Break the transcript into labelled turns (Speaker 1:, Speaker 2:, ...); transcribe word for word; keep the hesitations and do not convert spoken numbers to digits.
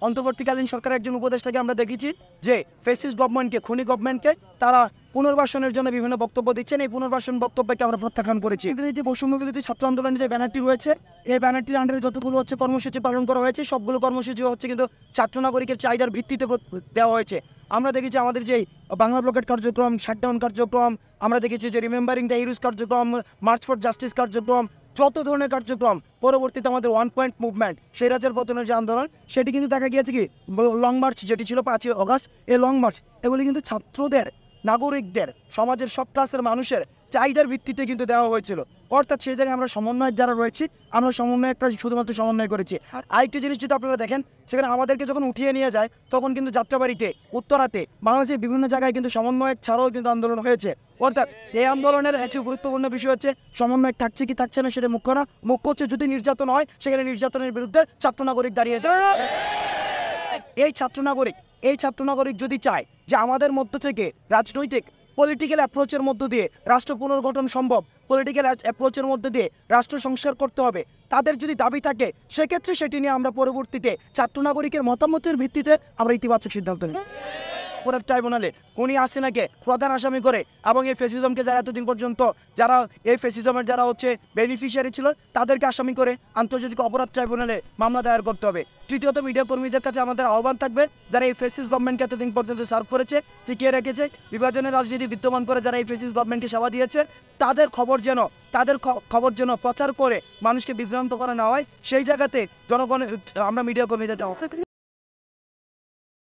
Speaker 1: অন্তর্বর্তীকালীন সরকারের একজন উপদেষ্টাকে আমরা দেখেছি যে ফ্যাসিস্ট গভর্নমেন্টকে, খুনি গভর্নমেন্টকে তারা পুনর্বাসনের জন্য বিভিন্ন বক্তব্য দিচ্ছেন। এই পুনর্বাসন বক্তব্যকে আমরা প্রত্যাখ্যান করেছি। এই যে বৈষম্য বিরোধী ছাত্র আন্দোলনের যে ব্যানারটি রয়েছে, এই ব্যানারটির আন্ডারে যতগুলো হচ্ছে কর্মসূচি পালন করা হয়েছে, সবগুলো কর্মসূচি হচ্ছে কিন্তু ছাত্র নাগরিকের চাহিদার ভিত্তিতে দেওয়া হয়েছে। আমরা দেখেছি আমাদের যে বাংলা ব্লকেট কার্যক্রম, শাটডাউন কার্যক্রম, আমরা দেখেছি যে রিমেম্বারিং দ্য হিরোজ কার্যক্রম, মার্চ ফর জাস্টিস কার্যক্রম, যত ধরনের কার্যক্রম, পরবর্তীতে আমাদের ওয়ান পয়েন্ট মুভমেন্ট, সেই রাজ্যের পতনের যে আন্দোলন, সেটি কিন্তু দেখা গিয়েছে কি লং মার্চ যেটি ছিল পাঁচই অগাস্ট, এই লং মার্চ এগুলি কিন্তু ছাত্রদের, নাগরিকদের, সমাজের সব ক্লাসের মানুষের চাহিদার ভিত্তিতে কিন্তু দেওয়া হয়েছিল। অর্থাৎ সেই জায়গায় আমরা সমন্বয়ের যারা রয়েছি, আমরা সমন্বয়কটা শুধুমাত্র সমন্বয় করেছি। আরেকটি জিনিস যদি আপনারা দেখেন, সেখানে আমাদেরকে যখন উঠিয়ে নিয়ে যায় তখন কিন্তু যাত্রাবাড়িতে, উত্তরাতে, বাংলাদেশের বিভিন্ন জায়গায় কিন্তু সমন্বয়ক ছাড়াও কিন্তু আন্দোলন হয়েছে। অর্থাৎ এই আন্দোলনের একটি গুরুত্বপূর্ণ বিষয় হচ্ছে সমন্বয়ক থাকছে কি থাকছে না সেটা মুখ্য না, মুখ্য হচ্ছে যদি নির্যাতন হয় সেখানে নির্যাতনের বিরুদ্ধে ছাত্র নাগরিক দাঁড়িয়ে যায়। এই ছাত্র নাগরিক এই ছাত্র নাগরিক যদি চায় যে আমাদের মধ্য থেকে রাজনৈতিক পলিটিক্যাল অ্যাপ্রোচের মধ্য দিয়ে রাষ্ট্র পুনর্গঠন সম্ভব, পলিটিক্যাল অ্যাপ্রোচের মধ্যে দিয়ে রাষ্ট্র সংস্কার করতে হবে, তাদের যদি দাবি থাকে, সেক্ষেত্রে সেটি নিয়ে আমরা পরবর্তীতে ছাত্র নাগরিকের মতামতের ভিত্তিতে আমরা ইতিবাচক সিদ্ধান্ত নিই। অপরাধ ট্রাইব্যুনালে খুনি হাসিনাকে প্রধান আসামি করে এবং এই ফ্যাসিজমকে যারা এতদিন পর্যন্ত যারা এই ফ্যাসিজমের যারা হচ্ছে বেনিফিশিয়ারি ছিল, তাদেরকে আসামি করে আন্তর্জাতিক অপরাধ ট্রাইব্যুনালে মামলা দায়ের করতে হবে। তৃতীয়ত, মিডিয়া কর্মীদের কাছে আমাদের আহ্বান থাকবে, যারা এই ফ্যাসিস্ট গভর্নমেন্টকে এতদিন পর্যন্ত সার্ভ করেছে, টিকিয়ে রেখেছে, বিভাজনের রাজনীতি বিদ্যমান করে যারা এই ফ্যাসিস্ট গভর্নমেন্টকে সেবা দিয়েছে, তাদের খবর যেন তাদের খবর যেন প্রচার করে মানুষকে বিভ্রান্ত করা না হয়, সেই জায়গাতে জনগণের আমরা মিডিয়া কর্মীদের